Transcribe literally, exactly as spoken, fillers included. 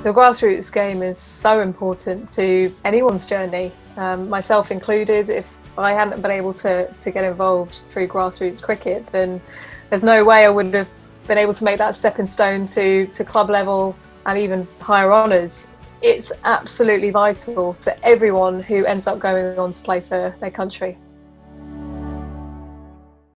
The grassroots game is so important to anyone's journey, um, myself included. If I hadn't been able to, to get involved through grassroots cricket, then there's no way I would have been able to make that stepping stone to, to club level and even higher honours. It's absolutely vital to everyone who ends up going on to play for their country.